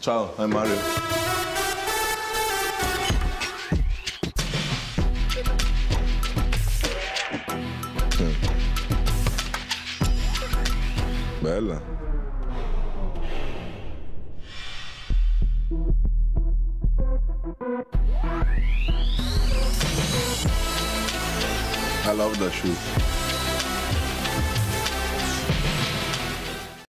Ciao, è Mario. Bella. I love that shoe.